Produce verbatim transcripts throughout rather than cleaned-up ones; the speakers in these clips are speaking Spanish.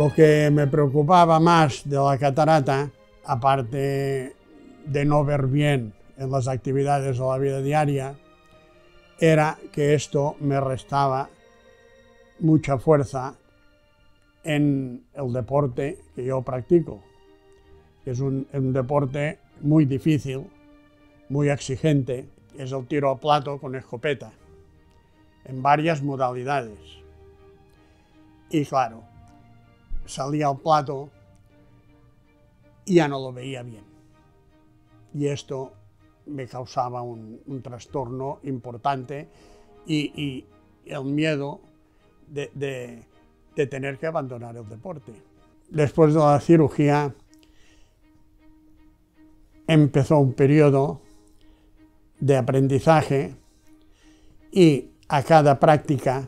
Lo que me preocupaba más de la catarata, aparte de no ver bien en las actividades de la vida diaria, era que esto me restaba mucha fuerza en el deporte que yo practico, que es un, un deporte muy difícil, muy exigente, es el tiro a plato con escopeta, en varias modalidades. Y claro, salía al plato y ya no lo veía bien. Y esto me causaba un, un trastorno importante y, y el miedo de, de, de tener que abandonar el deporte. Después de la cirugía empezó un periodo de aprendizaje y a cada práctica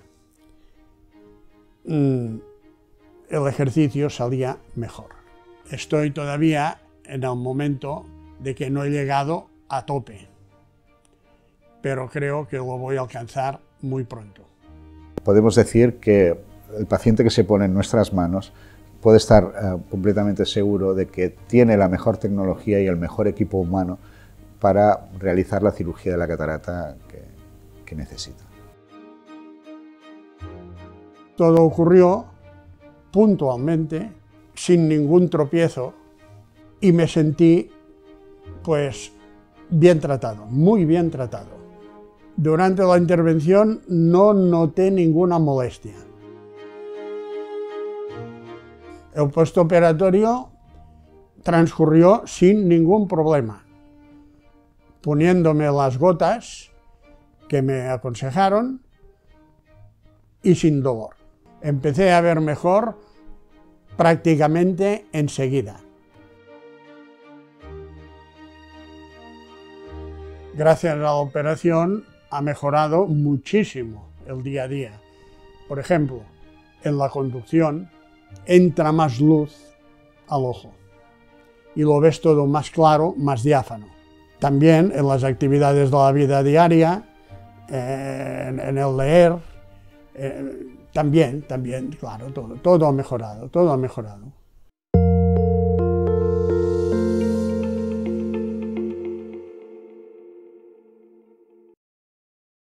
mmm, el ejercicio salía mejor. Estoy todavía en el momento de que no he llegado a tope, pero creo que lo voy a alcanzar muy pronto. Podemos decir que el paciente que se pone en nuestras manos puede estar uh, completamente seguro de que tiene la mejor tecnología y el mejor equipo humano para realizar la cirugía de la catarata que, que necesita. Todo ocurrió puntualmente, sin ningún tropiezo, y me sentí pues bien tratado, muy bien tratado. Durante la intervención no noté ninguna molestia. El postoperatorio transcurrió sin ningún problema, poniéndome las gotas que me aconsejaron y sin dolor. Empecé a ver mejor prácticamente enseguida. Gracias a la operación ha mejorado muchísimo el día a día. Por ejemplo, en la conducción entra más luz al ojo y lo ves todo más claro, más diáfano. También en las actividades de la vida diaria, eh, en, en el leer, eh, también, también, claro, todo, todo ha mejorado, todo ha mejorado.